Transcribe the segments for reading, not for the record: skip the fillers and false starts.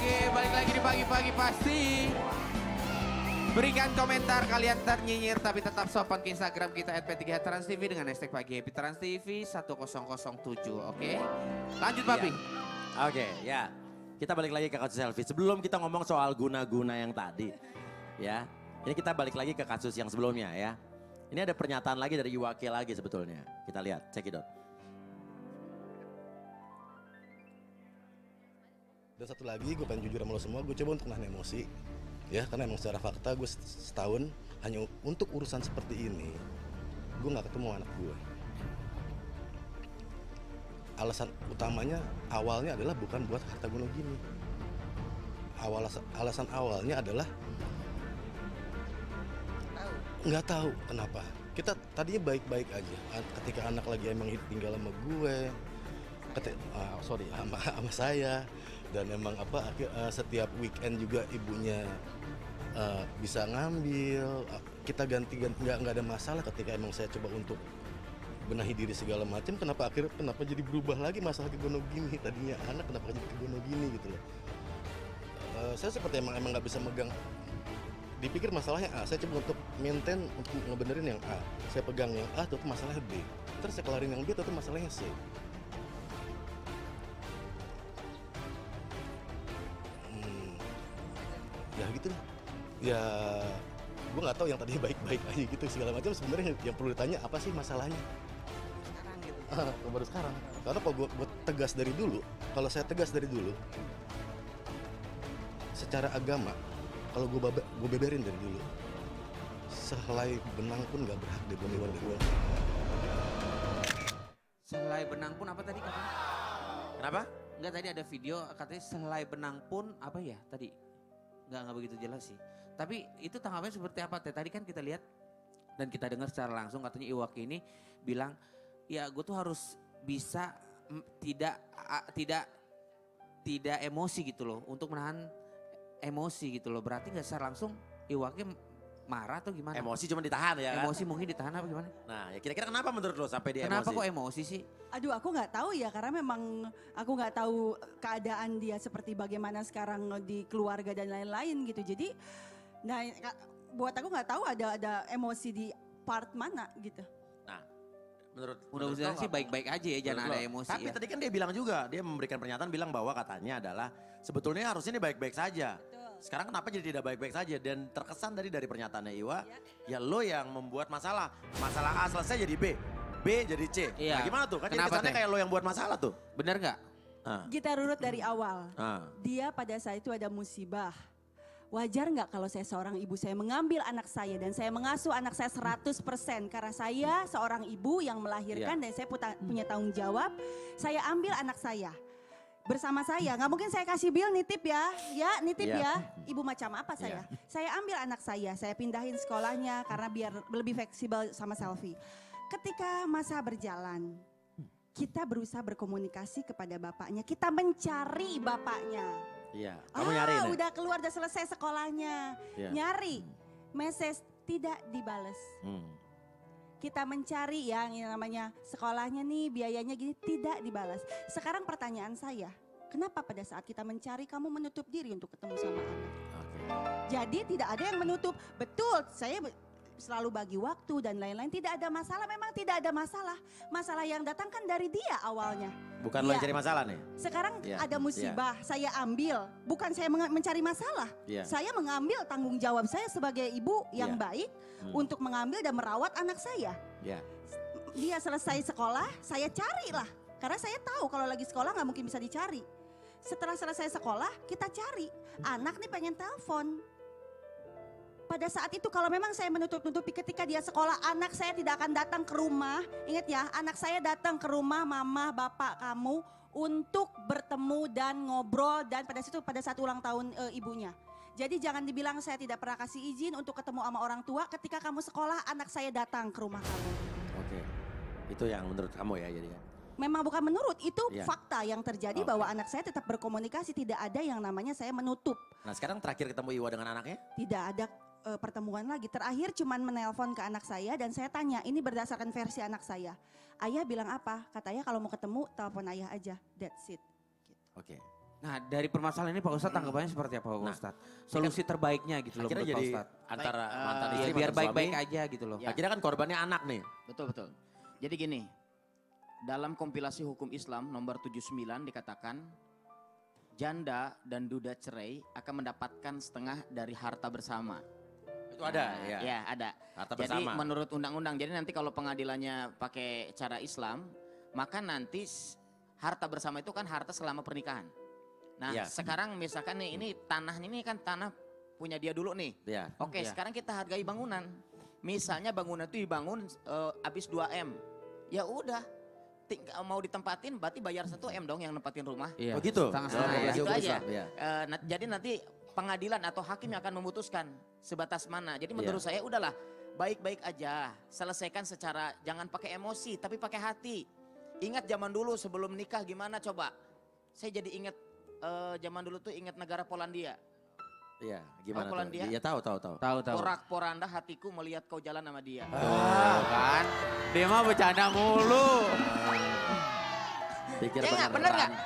balik lagi di pagi-pagi pasti. Berikan komentar kalian ternyinyir tapi tetap sopan ke Instagram kita @p3transtv dengan hashtag pagi happy trans TV 1007, oke? Lanjut Papi. Oke, ya. Kita balik lagi ke kasus selfie. Sebelum kita ngomong soal guna-guna yang tadi, ya. Ini kita balik lagi ke kasus yang sebelumnya ya. Ini ada pernyataan lagi dari Iwake lagi sebetulnya. Kita lihat, check it out. Dan satu lagi, gue pengen jujur sama lo semua, gue coba untuk nahan emosi. Ya, karena emang secara fakta gue setahun hanya untuk urusan seperti ini, gue gak ketemu anak gue. Alasan utamanya awalnya adalah bukan buat harta gunung gini. Alasan awalnya adalah nggak tahu kenapa. Kita tadinya baik-baik aja. Ketika anak lagi emang tinggal sama gue, sama saya, dan emang setiap weekend juga ibunya bisa ngambil. Kita ganti-ganti nggak ada masalah. Ketika emang saya coba untuk benahi diri segala macam, kenapa jadi berubah lagi masalah kegono gini? Tadinya anak kenapa jadi kegono gini gitu loh. Saya seperti emang nggak bisa megang. Dipikir masalahnya A, saya coba untuk maintain, untuk ngebenerin yang A. Saya pegang yang A, tuh masalahnya B. Terus saya kelarin yang B, tuh masalahnya C. Ya gitu lah. Ya, gue nggak tahu yang tadi baik-baik aja gitu segala macam. Sebenarnya yang perlu ditanya apa sih masalahnya? Baru sekarang. Karena kalau gue tegas dari dulu, kalau saya tegas dari dulu, secara agama, kalau gue beberin dari dulu, sehelai benang pun nggak berhak dibunuh gue. Sehelai benang pun apa tadi katanya? Kenapa? Enggak, tadi ada video katanya sehelai benang pun apa ya tadi? Enggak begitu jelas sih. Tapi itu tanggapannya seperti apa Teh? Tadi kan kita lihat dan kita dengar secara langsung katanya Iwake ini bilang, ya gue tuh harus bisa tidak emosi gitu loh, untuk menahan emosi gitu loh. Berarti nggak secara langsung Iwake marah atau gimana? Emosi cuma ditahan ya kan? Emosi mungkin ditahan apa gimana? Nah, ya kira-kira kenapa menurut lo sampai dia Kenapa emosi? kok emosi sih? Aduh, aku nggak tahu ya, karena memang aku nggak tahu keadaan dia seperti bagaimana sekarang di keluarga dan lain-lain gitu. Jadi, nah buat aku nggak tahu ada emosi di part mana gitu. Nah, menurut Mudah-mudahan sih baik-baik aja ya, jangan ada emosi. Tapi ya. tadi kan dia bilang juga, dia memberikan pernyataan bilang bahwa katanya adalah sebetulnya harusnya ini baik-baik saja. Betul. Sekarang kenapa jadi tidak baik-baik saja? Dan terkesan dari pernyataannya Iwa, ya lo yang membuat masalah. Masalah A selesai jadi B, B jadi C. Iya. Nah gimana tuh? Kan jadi Kenapa, kesannya Teh? kayak lo yang buat masalah tuh. Bener nggak? Kita runut dari awal. Ah. Dia pada saat itu ada musibah. Wajar nggak kalau saya seorang ibu, saya mengambil anak saya dan saya mengasuh anak saya 100%. Karena saya seorang ibu yang melahirkan dan saya punya tanggung jawab. Saya ambil anak saya bersama saya. Nggak mungkin saya kasih Bill nitip ya. Ya nitip ya. Ibu macam apa saya? Saya ambil anak saya pindahin sekolahnya karena biar lebih fleksibel sama selfie. Ketika masa berjalan, kita berusaha berkomunikasi kepada bapaknya. Kita mencari bapaknya. Iya, kamu nyari nih. Udah keluar, udah selesai sekolahnya. Iya. Nyari, message tidak dibales. Kita mencari yang namanya sekolahnya nih, biayanya gini, tidak dibalas. Sekarang pertanyaan saya, kenapa pada saat kita mencari kamu menutup diri untuk ketemu sama anak? Jadi tidak ada yang menutup. Betul, saya selalu bagi waktu dan lain-lain. Tidak ada masalah, memang tidak ada masalah. Masalah yang datang kan dari dia awalnya. Bukan lo yang cari masalah nih? Sekarang ada musibah, saya ambil. Bukan saya mencari masalah. Saya mengambil tanggung jawab saya sebagai ibu yang baik untuk mengambil dan merawat anak saya. Dia selesai sekolah, saya carilah. Karena saya tahu kalau lagi sekolah nggak mungkin bisa dicari. Setelah selesai sekolah, kita cari. Anak nih pengen telepon. Pada saat itu kalau memang saya menutup-nutupi ketika dia sekolah, anak saya tidak akan datang ke rumah. Ingat ya, anak saya datang ke rumah mama, bapak kamu untuk bertemu dan ngobrol dan pada saat ulang tahun ibunya. Jadi jangan dibilang saya tidak pernah kasih izin untuk ketemu sama orang tua. Ketika kamu sekolah, anak saya datang ke rumah kamu. Oke, itu yang menurut kamu ya jadi ya? Memang bukan menurut, itu fakta yang terjadi bahwa anak saya tetap berkomunikasi. Tidak ada yang namanya saya menutup. Nah sekarang terakhir ketemu Iwa dengan anaknya? Tidak ada pertemuan lagi. Terakhir cuman menelpon ke anak saya dan saya tanya, ini berdasarkan versi anak saya. Ayah bilang apa? Katanya kalau mau ketemu telepon ayah aja, that's it. Gitu. Oke. Nah dari permasalahan ini Pak Ustadz tanggapannya seperti apa Pak Ustadz? Solusi terbaiknya gitu loh Akhirnya menurut Pak jadi Ustadz. antara mantan Ya, istri, biar mantan baik-baik suami. aja gitu loh. Ya. Akhirnya kan korbannya anak nih. Betul. Jadi gini, dalam kompilasi hukum Islam nomor 79 dikatakan janda dan duda cerai akan mendapatkan setengah dari harta bersama. Itu ada ya. Ya, ada. Harta Jadi bersama. menurut undang-undang, jadi nanti kalau pengadilannya pakai cara Islam, maka nanti harta bersama itu kan harta selama pernikahan. Nah, Ya. sekarang misalkan nih, ini tanah ini kan tanah punya dia dulu nih. Ya. Oke, Ya. sekarang kita hargai bangunan. Misalnya bangunan itu dibangun habis 2M. Ya udah, mau ditempatin berarti bayar 1M dong yang nempatin rumah. Iya. Oh gitu? Setengah-setengah Oh, ya. Itu hukum aja. Islam, ya. Jadi nanti pengadilan atau hakim yang akan memutuskan sebatas mana. Jadi menurut Iya. saya udahlah, baik-baik aja. Selesaikan secara, jangan pakai emosi tapi pakai hati. Ingat zaman dulu sebelum nikah gimana coba. Saya jadi ingat zaman dulu tuh ingat negara Polandia. Iya, gimana Tahu tuh? dia? Iya tahu. Tahu. Porak-poranda hatiku melihat kau jalan sama dia. Kan? Dia mah bercanda mulu. Pikir Ya nggak, beneran. bener nggak?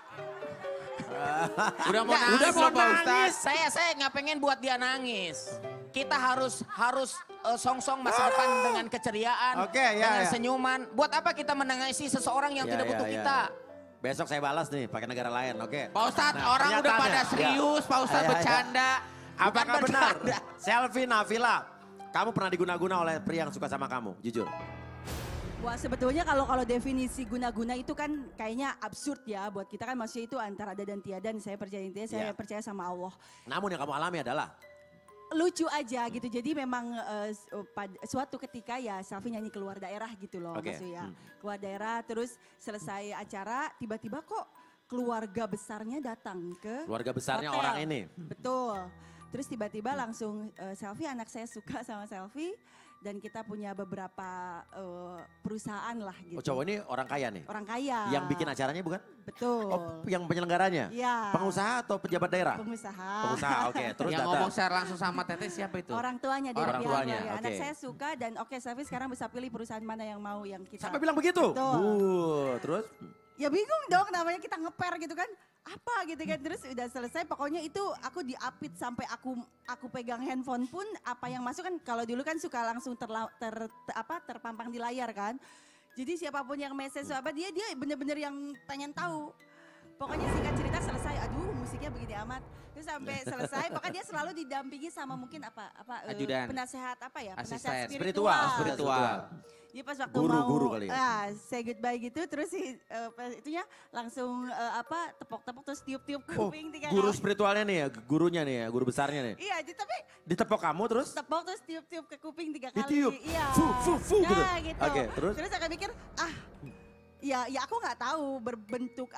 Udah mau Nggak, nangis loh Pak Ustadz. Saya nggak pengen buat dia nangis. Kita harus song-song masa depan dengan keceriaan, Oke, ya, dengan ya. senyuman. Buat apa kita menangisi seseorang yang Ya, tidak ya, butuh ya, kita? ya. Besok saya balas nih pakai negara lain, oke? Pak Ustadz Nah, orang udah pernyataannya. pada serius, Pak Ustadz Ya, ya, ya. bercanda. Apakah Bukan benar? bercanda. Selfie Nafila, kamu pernah diguna-guna oleh pria yang suka sama kamu? Jujur. Wah sebetulnya kalau definisi guna-guna itu kan kayaknya absurd ya buat kita kan manusia itu antara ada dan tiada dan saya percaya intinya saya Ya. percaya sama Allah. Namun yang kamu alami adalah Lucu aja gitu jadi memang suatu ketika ya Selfie nyanyi keluar daerah gitu loh Oke, maksudnya. Keluar daerah terus selesai acara tiba-tiba kok keluarga besarnya datang ke keluarga besarnya hotel. orang ini. Betul. Terus tiba-tiba langsung Selfie anak saya suka sama Selfie dan kita punya beberapa perusahaan lah gitu. Oh cowok ini orang kaya nih? Orang kaya. Yang bikin acaranya bukan? Betul. Oh yang penyelenggaranya? Iya. Pengusaha atau pejabat daerah? Pengusaha. Pengusaha, oke. Terus yang datang. ngomong secara langsung sama Teteh siapa itu? Orang tuanya dia Orang bilang, tuanya, ya, oke. anak saya suka dan oke Selfie sekarang bisa pilih perusahaan mana yang mau yang kita. Sampai bilang begitu? Betul. Terus? Ya bingung dong namanya kita ngeper gitu kan. Apa gitu kan terus udah selesai pokoknya itu aku diapit sampai aku pegang handphone pun apa yang masuk kan kalau dulu kan suka langsung terpampang di layar kan. Jadi siapapun yang message apa dia bener-bener yang pengen tahu. Pokoknya singkat cerita selesai, aduh musiknya begini amat. Terus sampai selesai, pokoknya dia selalu didampingi sama mungkin Ajudan. penasehat apa ya? Asisten. Penasehat Spiritual. Dia pas waktu Guru mau kali ya? say goodbye gitu, terus si itunya langsung tepok-tepok terus tiup-tiup Oh, kuping tiga guru kali. spiritualnya nih ya, gurunya nih ya, guru besarnya nih. Iya, tapi Ditepok kamu terus? tepok terus tiup-tiup ke kuping 3 kali. Ditiup? Iya. Fu gitu? Nah, gitu. Oke, terus? Terus aku mikir, ya aku nggak tahu bentuk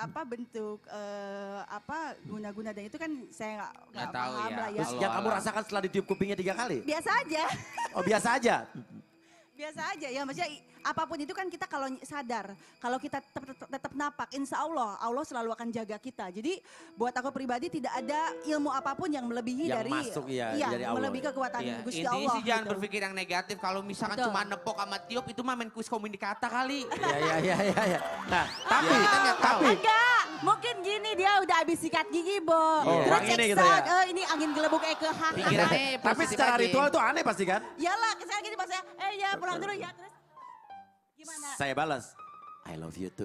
guna-guna dan itu kan saya nggak Nggak tahu paham ya. lah ya. Terus Allah yang kamu Allah. rasakan setelah ditiup kupingnya 3 kali? Biasa aja. Oh biasa aja? Biasa aja ya, maksudnya apapun itu kan kita kalau sadar, kalau kita tetap napak, insya Allah selalu akan jaga kita. Jadi buat aku pribadi tidak ada ilmu apapun yang melebihi Yang dari masuk, iya, dari Allah. melebihi kekuatan Iya, Gusti intinya Allah. sih jangan gitu. berpikir yang negatif. Kalau misalkan Betul. cuma nepok sama tiup itu mah main kuis komunikata kali. Iya. Nah, tapi kita nggak tahu. Enggak, mungkin gini dia udah habis sikat gigi, Bo. Oh, Terus orang ini cek gitu sound, ya? ini angin gelembung ke Pikirannya tapi positif secara aja. ritual itu aneh pasti kan? Yalah, misalnya gini maksudnya, ya pulang dulu ya. Terus gimana? Saya balas, I love you too.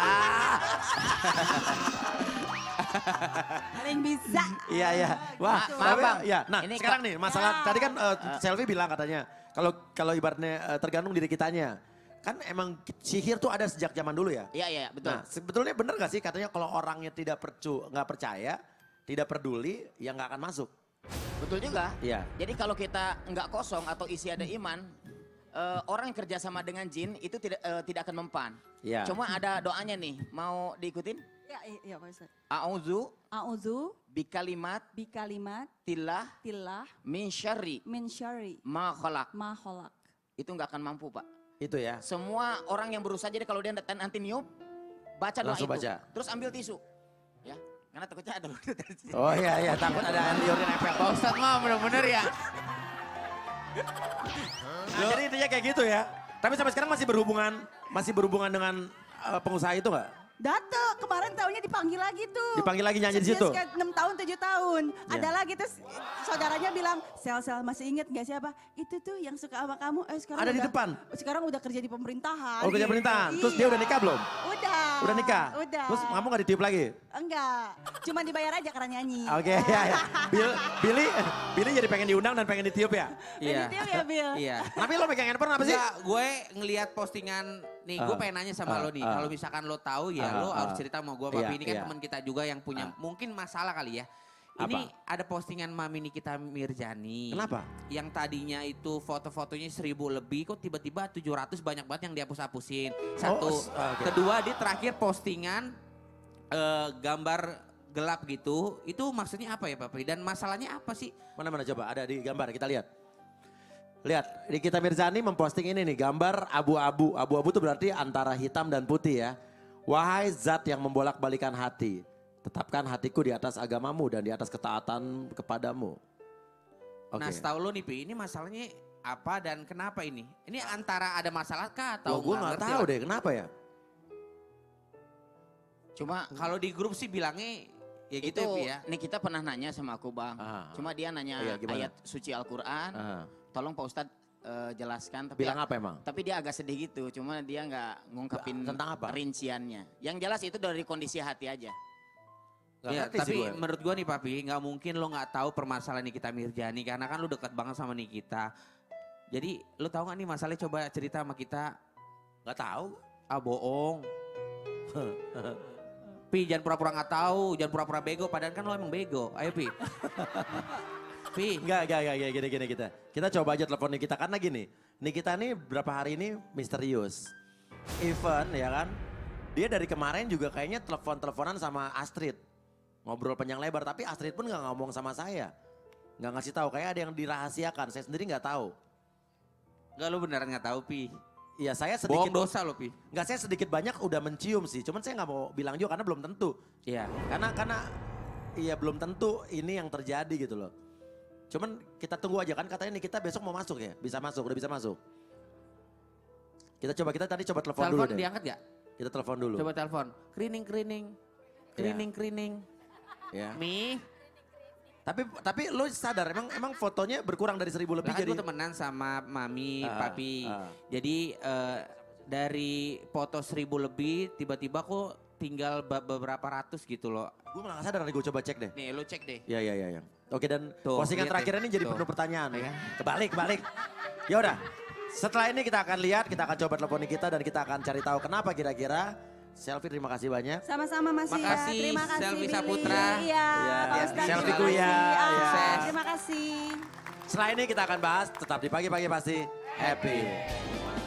Paling bisa. Iya. Wah, Gitu. Maaf, Bang. Ya, nah Ini sekarang nih masalah Ya. tadi kan Selfie bilang katanya kalau ibaratnya tergantung diri kitanya. Kan emang sihir tuh ada sejak zaman dulu ya. Iya, betul. Nah, sebetulnya bener gak sih katanya kalau orangnya nggak percaya, tidak peduli, ya nggak akan masuk. Betul juga. Iya. Jadi kalau kita nggak kosong atau isi ada iman, orang yang kerja sama dengan jin itu tidak akan mempan. Iya. Cuma ada doanya nih, mau diikutin? Iya Pak Ustaz. A'udzu A'udzu bikalimat bikalimat tillah tillah min syarri min syarri ma khalaq. ma khalaq. Itu nggak akan mampu, Pak. Itu ya. Semua orang yang berusaha, jadi kalau dia nanti niup, baca doa Langsung itu. baca. Terus ambil tisu. Ya, karena takutnya ada Oh iya, takut ada antiurnya nempel. Pak Ustadz mah bener-bener ya. Nah, jadi intinya kayak gitu ya. Tapi sampai sekarang masih berhubungan dengan pengusaha itu nggak? Datang, kemarin tahunnya dipanggil lagi tuh. Dipanggil lagi nyanyi di situ? 6 tahun, 7 tahun. Ada lagi terus saudaranya bilang, Sel, masih inget gak siapa? Itu tuh yang suka sama kamu, sekarang ada di depan? Sekarang udah kerja di pemerintahan. Oh kerja pemerintahan, terus dia udah nikah belum? Udah. Udah nikah? Udah. Terus kamu gak ditiup lagi? Enggak, cuma dibayar aja karena nyanyi. Oke, ya. Billy jadi pengen diundang dan pengen ditiup ya? Iya. Ditiup ya, Bill? Iya. Tapi lo pegang handphone apa sih? Enggak, gue ngelihat postingan nih, gue pengen nanya sama lo nih. Kalau misalkan lo tahu ya, lo harus cerita sama gue. Papi ini kan teman kita juga yang punya mungkin masalah kali ya. Ini ada postingan Mami Nikita Mirzani. Kenapa? Yang tadinya itu foto-fotonya 1000 lebih, kok tiba-tiba 700 banyak banget yang dihapus-hapusin. Satu. Kedua, dia terakhir postingan gambar gelap gitu. Itu maksudnya apa ya Papi? Dan masalahnya apa sih? Mana-mana coba, ada di gambar, kita lihat. Lihat, Nikita Mirzani memposting ini nih, gambar abu-abu. Abu-abu itu berarti antara hitam dan putih ya. Wahai zat yang membolak-balikan hati, tetapkan hatiku di atas agamamu dan di atas ketaatan kepadamu. Nah setahu lo nih Pi, ini masalahnya apa dan kenapa ini? Ini antara ada masalah kah atau gue gak tahu deh, kenapa ya? Cuma kalau di grup sih bilangnya ya gitu itu, ya. Nih kita pernah nanya sama aku Bang. Cuma dia nanya ayat suci Al-Quran. Tolong Pak Ustadz jelaskan. Tapi bilang apa emang? Tapi dia agak sedih gitu. Cuma dia nggak ngungkapin tentang apa? rinciannya. Yang jelas itu dari kondisi hati aja. Ya, tapi menurut gua nih Papi, nggak mungkin lo nggak tahu permasalahan Nikita Mirzani karena kan lo dekat banget sama Nikita. Jadi lo tahu nggak nih masalahnya, coba cerita sama kita. Nggak tahu. Ah bohong. Pi jangan pura-pura nggak tahu, jangan pura-pura bego. Padahal kan lo emang bego. Ayo Pi. Pi. Enggak, gini kita. Kita coba aja telepon Nikita karena gini. Nikita nih berapa hari ini misterius. Even ya kan, dia dari kemarin juga kayaknya telepon-teleponan sama Astrid. Ngobrol panjang lebar, tapi Astrid pun nggak ngomong sama saya. Nggak ngasih tahu, kayak ada yang dirahasiakan. Saya sendiri nggak tahu. Enggak, lo beneran nggak tahu Pi. Iya saya sedikit. Bohong dosa lo Pi. Enggak, saya sedikit banyak udah mencium sih. Cuman saya nggak mau bilang juga karena belum tentu. Iya. Karena iya belum tentu ini yang terjadi gitu loh. Cuman kita tunggu aja kan, katanya nih kita besok mau masuk ya. Bisa masuk, udah bisa masuk. Kita tadi coba telepon dulu deh. Telepon diangkat gak? Kita telepon dulu. Coba telepon. Krining. Ya. Mi. Tapi lo sadar emang fotonya berkurang dari 1000 lebih Jadi jadi. gue temenan sama Mami, Papi. Jadi dari foto 1000 lebih tiba-tiba kok tinggal beberapa ratus gitu loh. Gue malah gak sadar, gue coba cek deh. Nih lo cek deh. Iya. Oke, dan Tuh, postingan lihat terakhir deh. ini jadi Tuh. penuh pertanyaan ya. Kebalik. Ya udah. Setelah ini kita akan lihat, kita akan coba telepon kita dan kita akan cari tahu kenapa kira-kira. Selfie, terima kasih banyak. Sama-sama Mas ya. Makasih, Terima kasih Selfie Billy. Saputra. Iya, Pak Ya, Ustadz. selfie terima ku ya. kasih. Ya. Terima kasih. Setelah ini kita akan bahas, tetap di pagi-pagi pasti happy.